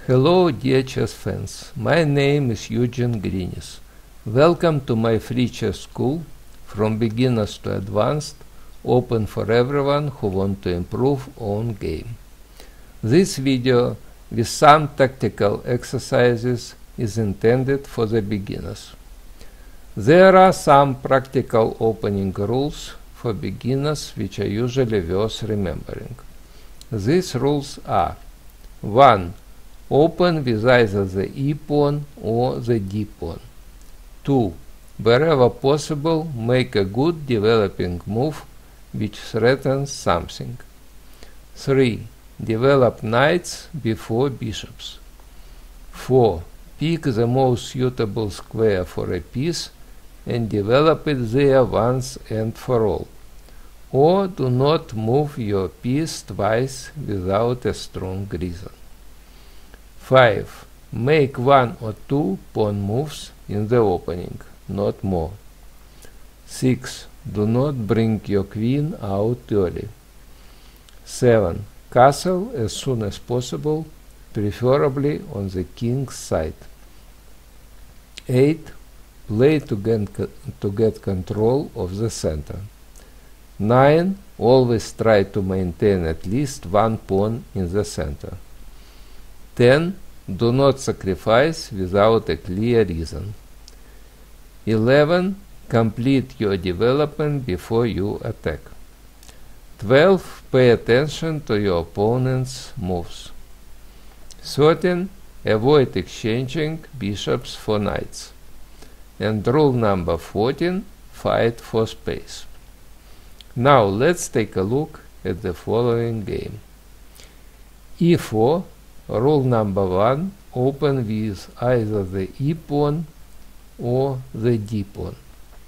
Hello dear chess fans, my name is Eugene Grinis. Welcome to my free chess school, from beginners to advanced, open for everyone who want to improve own game. This video with some tactical exercises is intended for the beginners. There are some practical opening rules for beginners which are usually worth remembering. These rules are: 1. Open with either the e-pawn or the d-pawn. 2. Wherever possible, make a good developing move which threatens something. 3. Develop knights before bishops. 4. Pick the most suitable square for a piece and develop it there once and for all. Or do not move your piece twice without a strong reason. 5. Make 1 or 2 pawn moves in the opening, not more. 6. Do not bring your queen out early. 7. Castle as soon as possible, preferably on the king's side. 8. Play to get control of the center. 9. Always try to maintain at least 1 pawn in the center. 10. Do not sacrifice without a clear reason. 11. Complete your development before you attack. 12. Pay attention to your opponent's moves. 13. Avoid exchanging bishops for knights. And rule number 14. Fight for space. Now let's take a look at the following game. e4. Rule number 1. Open with either the e-pawn or the d-pawn.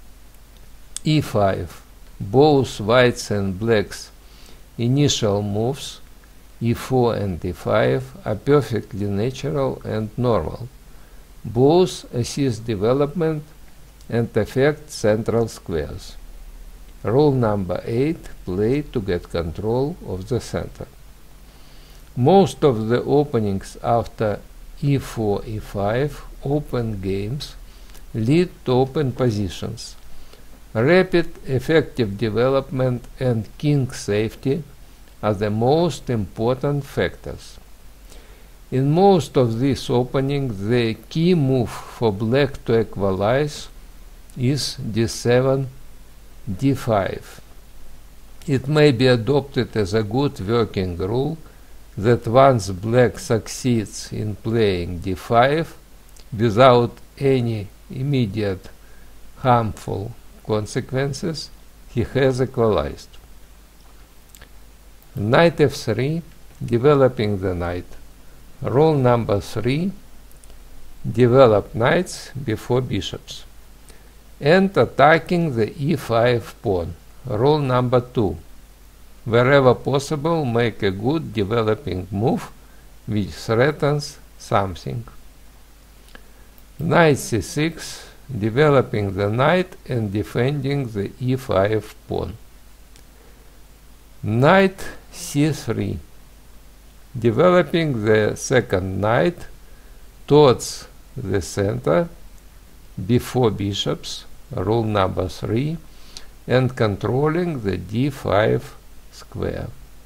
e5. Both whites and blacks' initial moves, e4 and e5, are perfectly natural and normal. Both assist development and affect central squares. Rule number 8. Play to get control of the center. Most of the openings after e4, e5 open games lead to open positions. Rapid, effective development and king safety are the most important factors. In most of these openings, the key move for black to equalize is d7, d5. It may be adopted as a good working rule that once black succeeds in playing d5 without any immediate harmful consequences, he has equalized. Knight f3, developing the knight. Rule number 3. Develop knights before bishops. And attacking the e5 pawn. Rule number 2. Wherever possible, make a good developing move which threatens something. Knight c6, developing the knight and defending the e5 pawn. Knight c3, developing the second knight towards the center before bishops, rule number 3, and controlling the d5 square.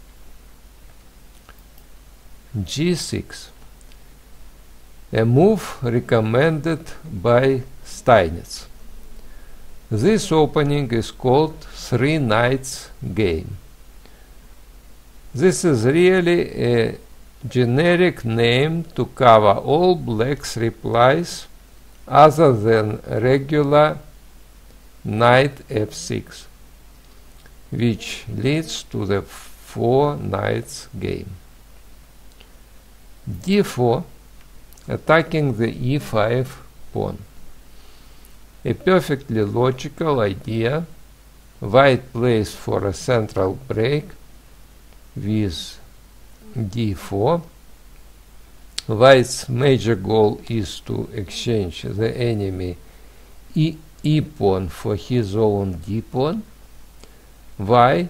g6, a move recommended by Steinitz. This opening is called 3 knights game. This is really a generic name to cover all black's replies other than regular knight f6, which leads to the 4 knights game. d4, attacking the e5 pawn. A perfectly logical idea. White plays for a central break with d4. White's major goal is to exchange the enemy e-pawn for his own d-pawn. Why?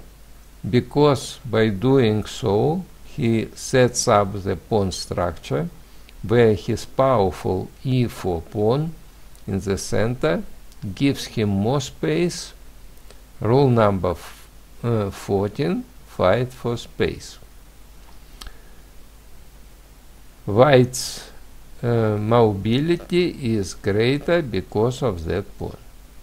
Because by doing so he sets up the pawn structure where his powerful e4 pawn in the center gives him more space. Rule number 14, fight for space. White's mobility is greater because of that pawn.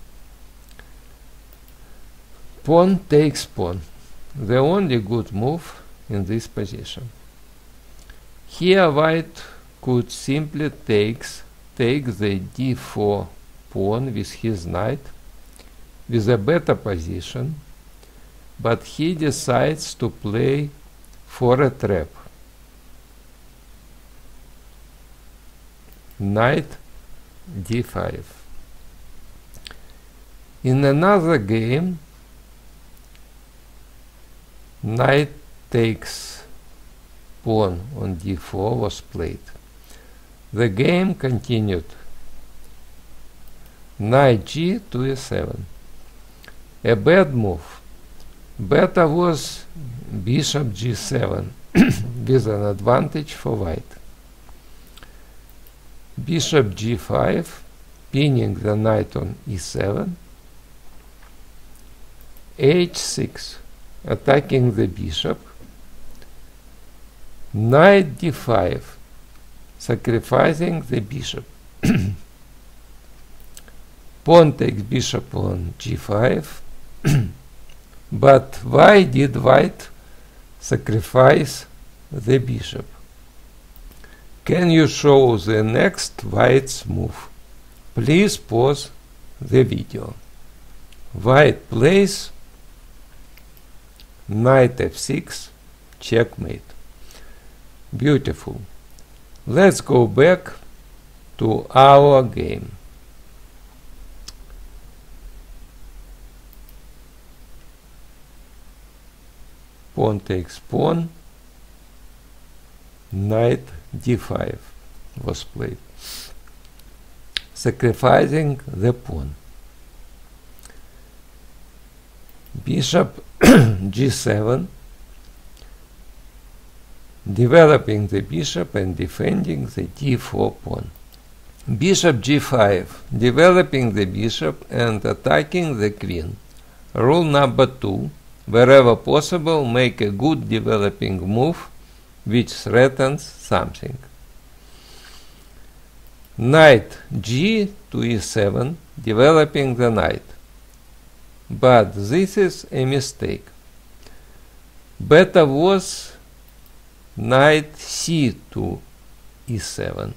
Pawn takes pawn, the only good move in this position. Here white could simply take the d4 pawn with his knight with a better position, but he decides to play for a trap. Knight d5. In another game, knight takes pawn on d4 was played. The game continued. Knight g to e7. A bad move. Better was bishop g7 with an advantage for white. Bishop g5, pinning the knight on e7. h6, attacking the bishop. Knight d5, sacrificing the bishop. Pawn takes bishop on g5. But why did white sacrifice the bishop? Can you show the next white's move? Please pause the video. White plays knight f6, checkmate. Beautiful. Let's go back to our game. Pawn takes pawn. Knight d5 was played, sacrificing the pawn. Bishop g7, developing the bishop and defending the d4 pawn. Bishop g5, developing the bishop and attacking the queen. Rule number 2, wherever possible, make a good developing move which threatens something. Knight g to e7, developing the knight. But this is a mistake. Better was knight c to e7.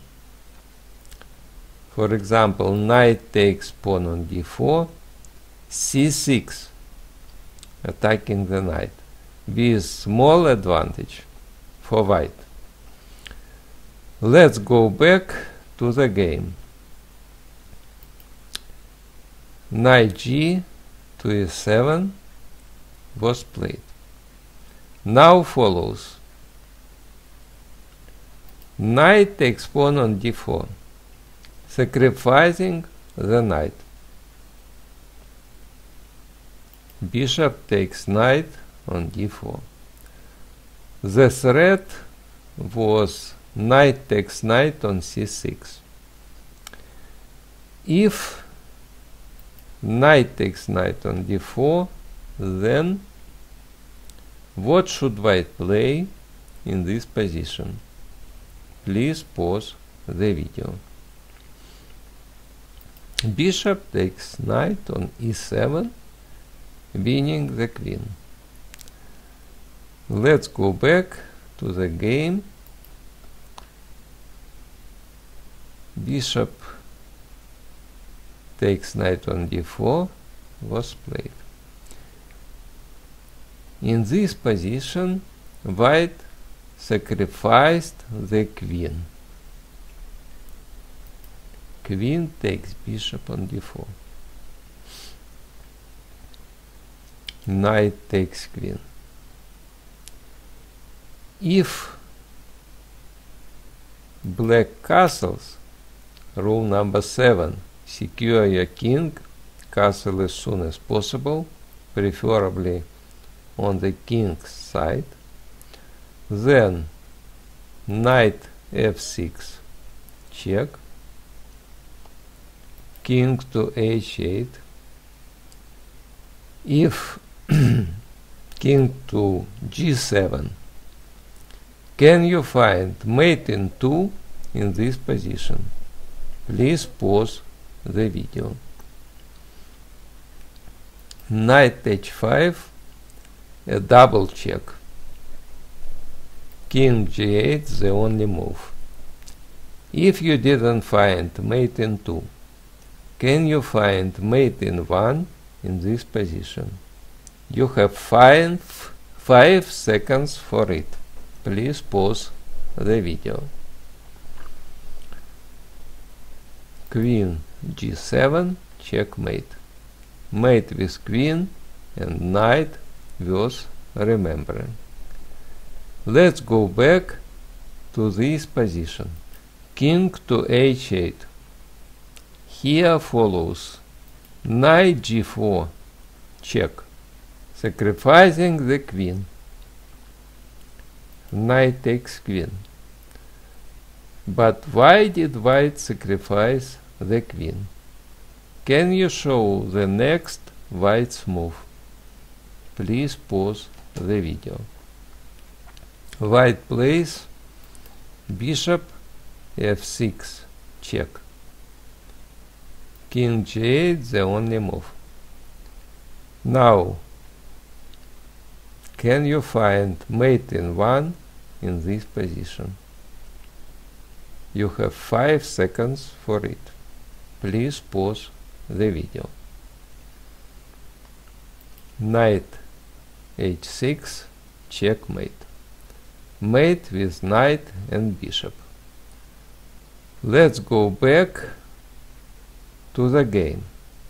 For example, knight takes pawn on d4, c6, attacking the knight, with small advantage for white. Let's go back to the game. Knight g to e7 was played. Now follows knight takes pawn on d4, sacrificing the knight. Bishop takes knight on d4. The threat was knight takes knight on c6. If knight takes knight on d4, then what should white play in this position? Please pause the video. Bishop takes knight on e7, winning the queen. Let's go back to the game. Bishop takes knight on d4 was played. In this position, white sacrificed the queen. Queen takes bishop on d4. Knight takes queen. If black castles, rule number 7, secure your king, castle as soon as possible, preferably on the king's side. Then knight f6 check. King to h8. If king to g7, can you find mate in 2 in this position? Please pause the video. Knight h5, a double check. King g8, the only move. If you didn't find mate in 2, can you find mate in 1 in this position? You have 5 seconds for it. Please pause the video. Queen g7, checkmate. Mate with queen and knight worth remembering. Let's go back to this position. King to h8. Here follows knight g4, check, sacrificing the queen. Knight takes queen. But why did white sacrifice the queen? Can you show the next white's move? Please pause the video. White plays bishop f6, check. King g8, the only move. Now, can you find mate in 1 in this position? You have 5 seconds for it. Please pause the video. Knight h6, checkmate. Mate with knight and bishop. Let's go back to the game.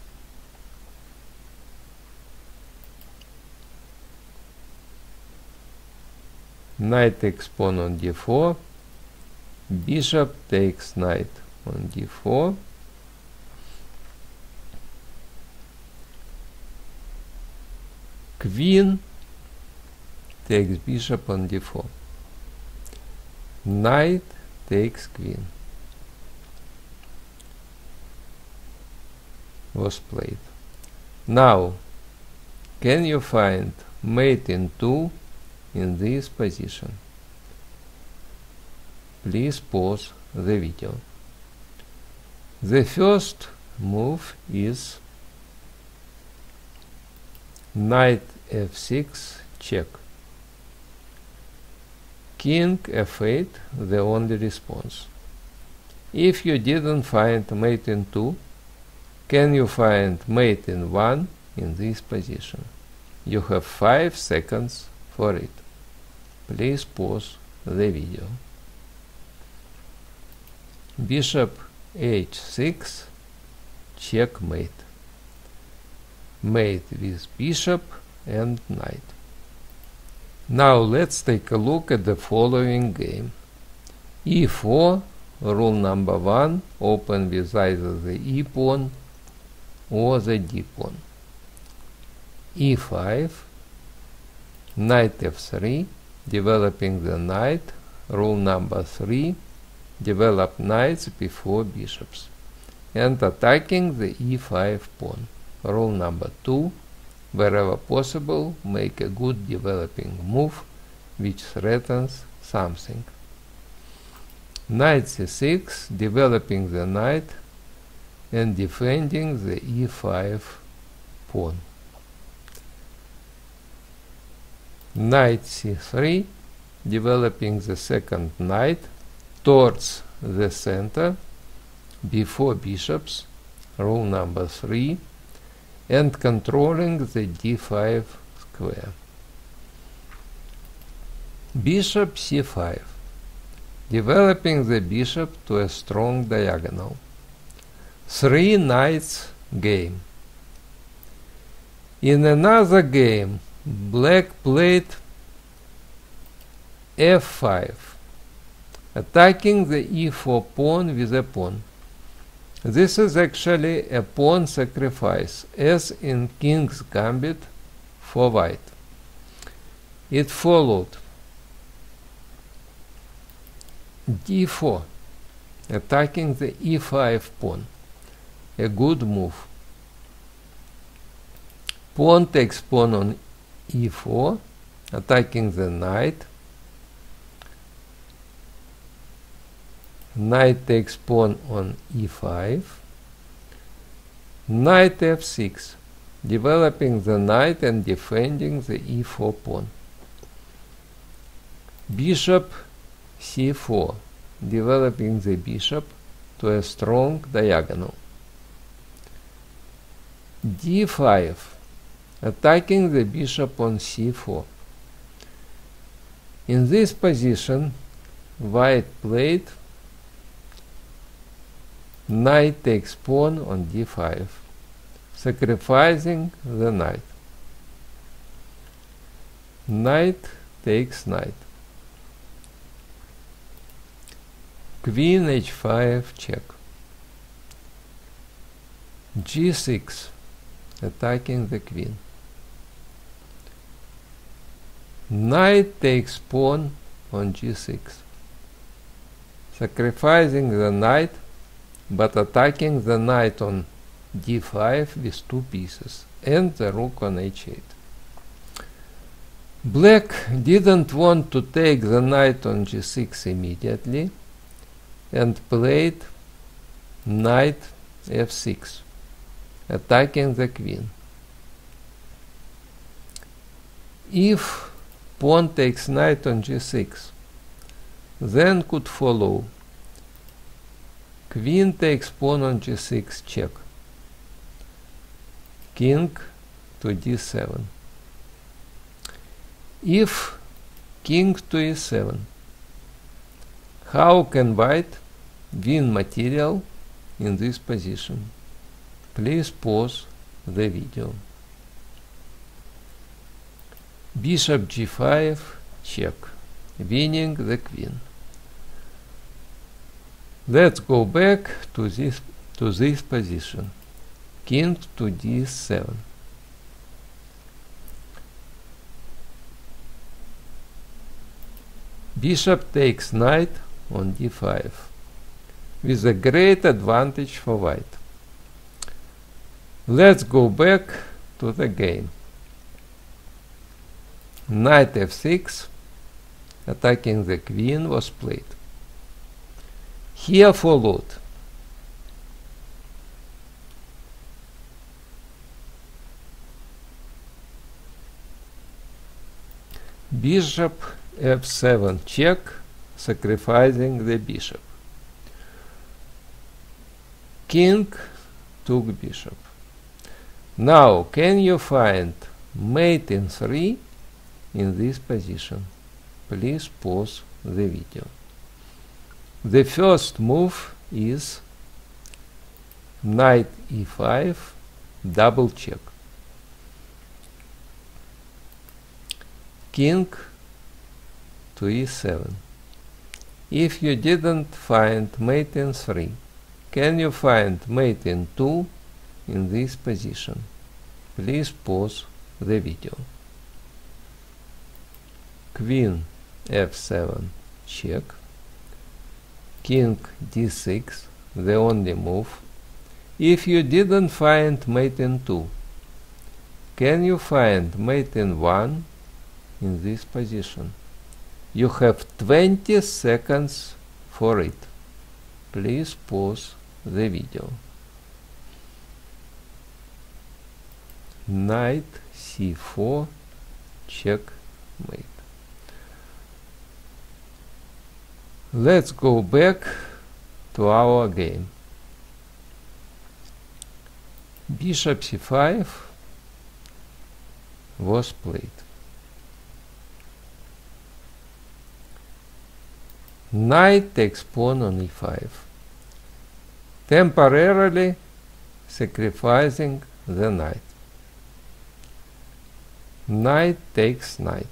Knight takes pawn on d4. Bishop takes knight on d4. Queen takes bishop on d4. Knight takes queen. Was played. Now, can you find mate in 2 in this position? Please pause the video. The first move is knight f6, check. King f8, the only response. If you didn't find mate in 2, can you find mate in 1 in this position? You have 5 seconds for it. Please pause the video. Bishop h6, checkmate. Mate with bishop and knight. Now let's take a look at the following game. e4, rule number 1, open with either the e pawn or the d pawn. e5, knight f3, developing the knight. Rule number 3, develop knights before bishops, and attacking the e5 pawn. Rule number 2, wherever possible, make a good developing move which threatens something. Knight c6, developing the knight and defending the e5 pawn. Knight c3, developing the second knight towards the center before bishops. Rule number 3, and controlling the d5 square. Bishop c5, developing the bishop to a strong diagonal. 3 knights game. In another game, black played f5, attacking the e4 pawn with a pawn. This is actually a pawn sacrifice, as in King's Gambit for white. It followed d4, attacking the e5 pawn. A good move. Pawn takes pawn on e4, attacking the knight. Knight takes pawn on e5. Knight f6, developing the knight and defending the e4 pawn. Bishop c4, developing the bishop to a strong diagonal. d5, attacking the bishop on c4. In this position, white played knight takes pawn on d5, sacrificing the knight. Knight takes knight. Queen h5 check. g6, attacking the queen. Knight takes pawn on g6, sacrificing the knight but attacking the knight on d5 with 2 pieces and the rook on h8. Black didn't want to take the knight on g6 immediately and played knight f6, attacking the queen. If pawn takes knight on g6, then could follow queen takes pawn on g6 check, king to d7. If king to e7, how can white win material in this position? Please pause the video. Bishop g5 check, winning the queen. Let's go back to this position. King to d7. Bishop takes knight on d5, with a great advantage for white. Let's go back to the game. Knight f6, attacking the queen, was played. Here followed bishop f7 check, sacrificing the bishop. King took bishop. Now, can you find mate in 3 in this position? Please pause the video. The first move is knight e5, double check. King to e7. If you didn't find mate in 3, can you find mate in 2 in this position? Please pause the video. Queen f7 check. King d6, the only move. If you didn't find mate in 2, can you find mate in 1 in this position? You have 20 seconds for it. Please pause the video. Knight c4, checkmate. Let's go back to our game. Bishop c5 was played. Knight takes pawn on e5, temporarily sacrificing the knight. Knight takes knight.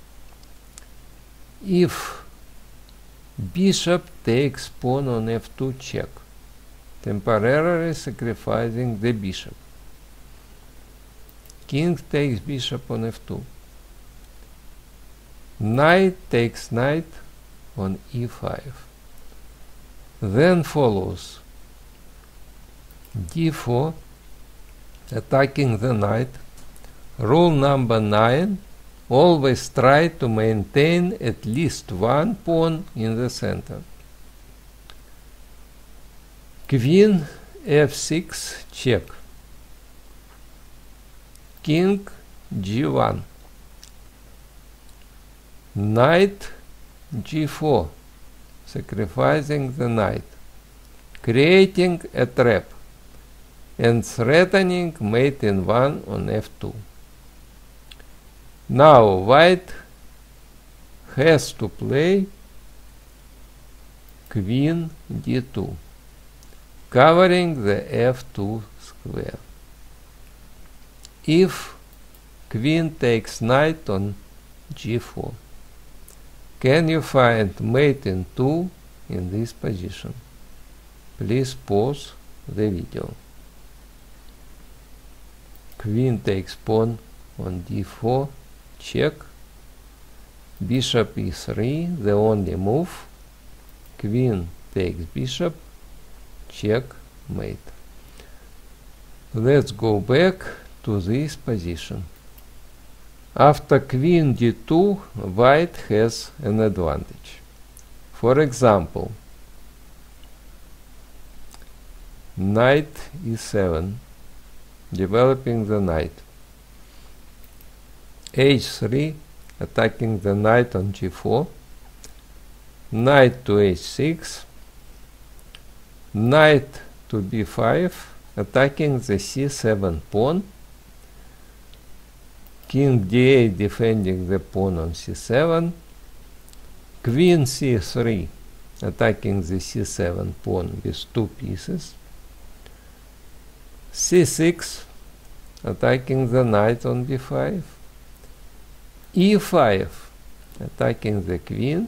If bishop takes pawn on f2 check, temporarily sacrificing the bishop. King takes bishop on f2. Knight takes knight on e5. Then follows d4, attacking the knight. Rule number 9, always try to maintain at least one pawn in the center. Queen f6, check. King g1. Knight g4, sacrificing the knight, creating a trap and threatening mate in 1 on f2. Now white has to play queen d2, covering the f2 square. If queen takes knight on g4, can you find mate in 2 in this position? Please pause the video. Queen takes pawn on d4, check. Bishop e3, the only move. Queen takes bishop, check, mate. Let's go back to this position. After queen d2, white has an advantage. For example, knight e7, developing the knight. h3, attacking the knight on g4. Knight to h6. Knight to b5, attacking the c7 pawn. King d8, defending the pawn on c7. Queen c3, attacking the c7 pawn with 2 pieces. c6, attacking the knight on b5. e5, attacking the queen.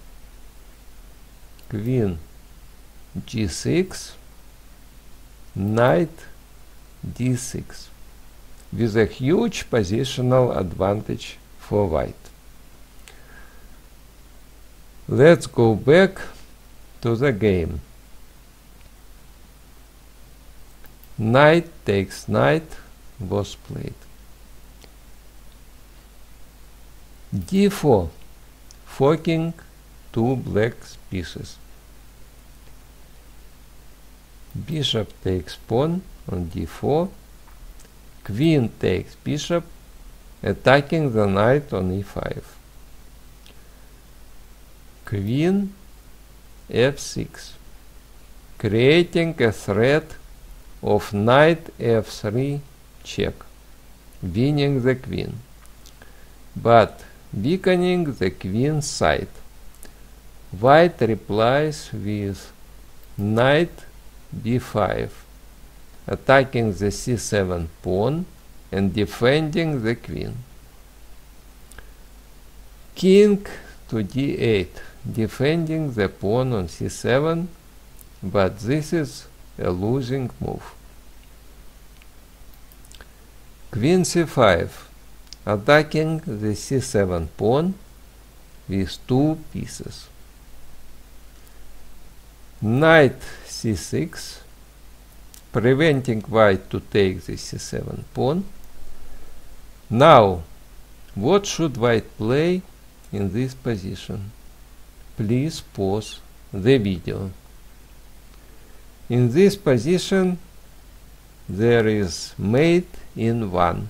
Queen g6, knight d6, with a huge positional advantage for white. Let's go back to the game. Knight takes knight was played. d4, forking 2 black pieces. Bishop takes pawn on d4. Queen takes bishop, attacking the knight on e5. Queen f6, creating a threat of knight f3 check, winning the queen, but weakening the queen's side. White replies with knight b5, attacking the c7 pawn and defending the queen. King to d8, defending the pawn on c7, but this is a losing move. Queen c5, attacking the c7 pawn with 2 pieces. Knight c6, preventing white to take the c7 pawn. Now, what should white play in this position? Please pause the video. In this position, there is mate in 1.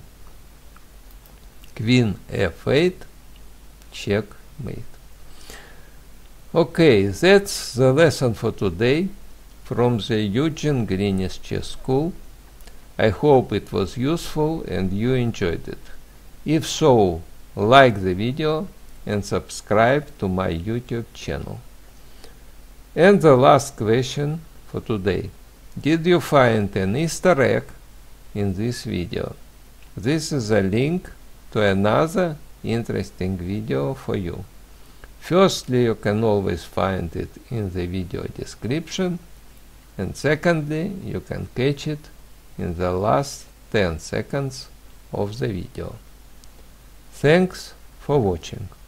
Queen f8, checkmate. Okay, that's the lesson for today from the Eugene Grinis Chess School. I hope it was useful and you enjoyed it. If so, like the video and subscribe to my YouTube channel. And the last question for today. Did you find an Easter egg in this video? This is a link to another interesting video for you. Firstly, you can always find it in the video description, and secondly, you can catch it in the last 10 seconds of the video. Thanks for watching.